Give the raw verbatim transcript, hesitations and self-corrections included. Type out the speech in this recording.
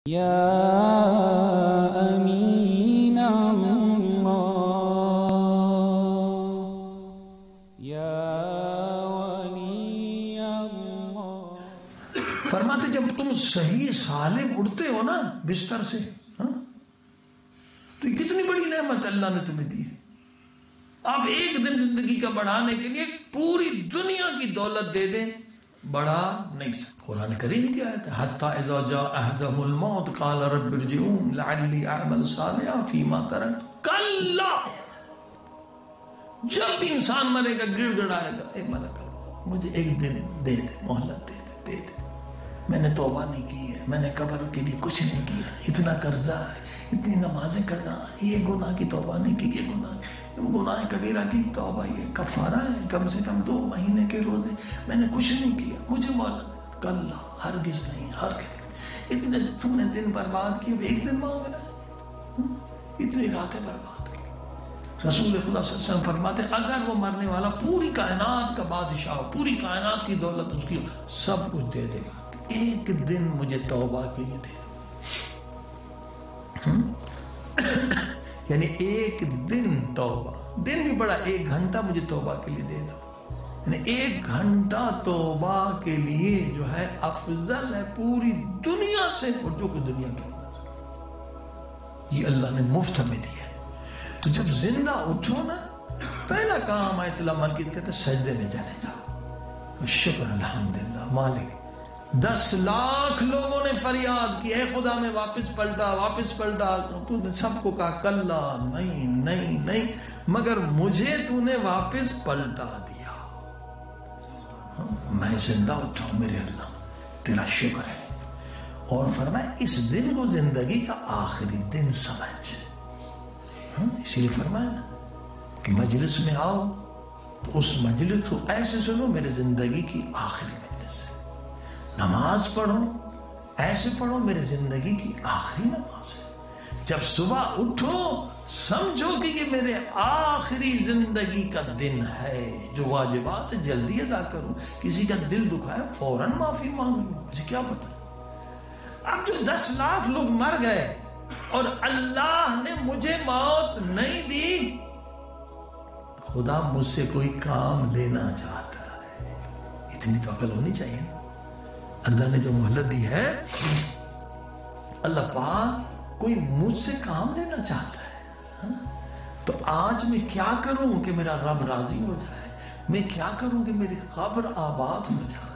یا امین اللہ یا ولی اللہ۔ فرماتے جب تم صحیح سالم اٹھتے ہو نا بستر سے، ہاں تو یہ کتنی بڑی نعمت اللہ نے تمہیں دی ہے۔ آپ ایک دن زندگی کا بڑھانے کے لیے پوری دنیا کی دولت دے دیں، بڑھا نہیں سکتے۔ قرآن کریم کی آیت ہے حتی اذا جاء احدهم الموت قال رب ارجعون لعلی اعمل صالحا فیما ترکت کلا، جب انسان مرے گا گڑ گڑائے گا، اے ملک مجھے ایک دن دے دے، مہلت دے دے دے دے، میں نے توبہ نہیں کی ہے، میں نے قبر کے لیے کچھ نہیں کیا، اتنا قرضہ ہے، اتنی نمازیں قضا، یہ گناہ کی توبہ نہیں کی، یہ گناہ گناہ کبیرہ کی توبہ، یہ کفارہ ہے، کم سے کم دو مہینے کے روزے، میں نے کچھ نہیں کیا، مجھے مہلت۔ کلا، ہرگز نہیں، ہرگز۔ اتنے تم نے دن برباد کیے، ایک دن مانگ رہا ہے، اتنی راتیں برباد کی۔ رسول خدا صلی اللہ علیہ وسلم فرماتے اگر وہ مرنے والا پوری کائنات کا بادشاہ ہو، پوری کائنات کی دولت اس کی سب کچھ دے دے گا، ایک دن مجھے توبہ کے لیے دے دو۔ یعنی ایک دن توبہ، دن بھی بڑا، ایک گھنٹہ مجھے توبہ کے لیے دے دو، یعنی ایک گھنٹہ توبہ کے لیے جو ہے افضل ہے پوری دنیا سے، جو کہ دنیا کے اندر یہ اللہ نے مفت ہمیں دیا ہے۔ تو جب زندہ اٹھو نا، پہلا کام آیت اللہ مالکیت کہتے سجدے میں چلے جاؤ، شکر الحمدللہ مالک۔ دس لاکھ لوگوں نے فریاد کی، اے خدا میں واپس پلٹا واپس پلٹا، تو نے سب کو کہا کلا، نہیں نہیں نہیں، مگر مجھے تو نے واپس پلٹا دیا، میں زندہ اٹھا ہوں، میرے اللہ تیرا شکر ہے۔ اور فرمایا اس دن کو زندگی کا آخری دن سمجھ، اسی لیے فرمایا نا کہ مجلس میں آؤ تو اس مجلس کو ایسے سنو میرے زندگی کی آخری مجلس ہے، نماز پڑھو ایسے پڑھو میرے زندگی کی آخری نماز ہے، جب صبح اٹھو سمجھو کہ یہ میرے آخری زندگی کا دن ہے، جو واجبات جلدی ادا کروں، کسی کا دل دکھائے فوراً معافی مانگ لوں، مجھے کیا پتا۔ اب جو دس لاکھ لوگ مر گئے اور اللہ نے مجھے موت نہیں دی، خدا مجھ سے کوئی کام لینا چاہتا ہے، اتنی تو عقل ہونی چاہیے نا۔ اللہ نے جو مہلت دی ہے، اللہ پاک کوئی مجھ سے کام لینا چاہتا ہے، تو آج میں کیا کروں کہ میرا رب راضی ہو جائے، میں کیا کروں کہ میری قبر آباد ہو جائے۔